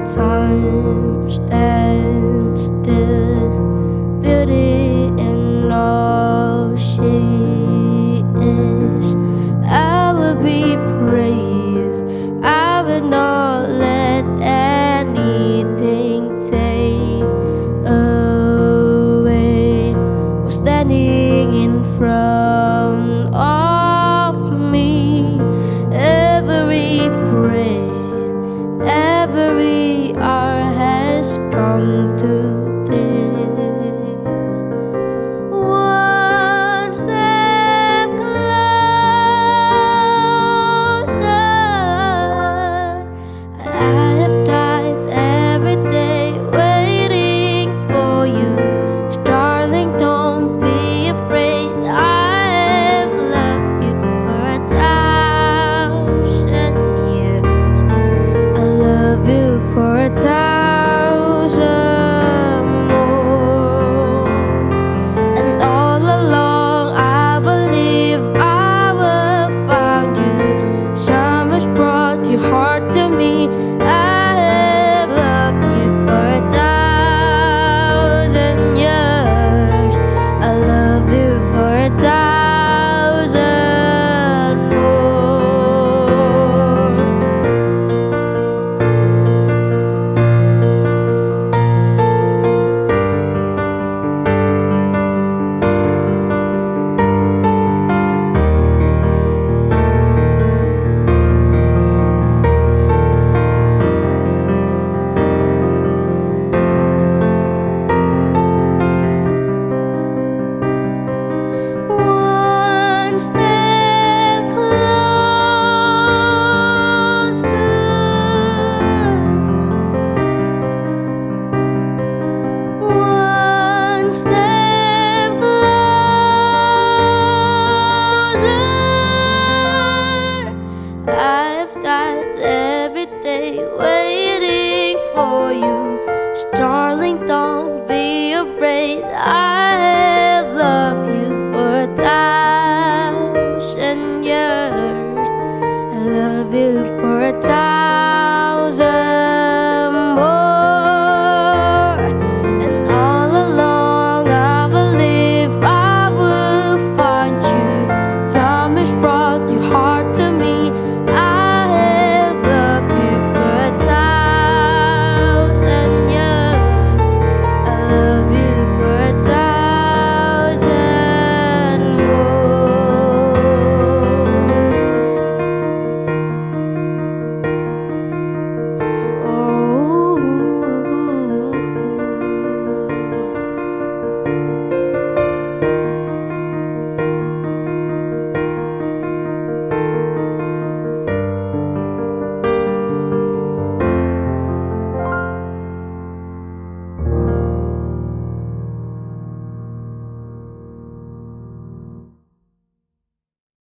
Time stands still, beauty in all she is. I will be brave, I will not let anything take away what's standing in front of me. Every breath, every hour has come to this. One step closer. I have died every day waiting for you. Darling, don't be afraid. I have loved you for 1,000 years. I love you for 1,000 more. And all along I believe I will find you. Summer's brought your heart to me. I have loved you for 1,000 years. I love you for 1,000 more. One step closer. One step closer. I've died every day waiting for you. Darling, don't be afraid. I have loved you for 1,000 years. I love you for 1,000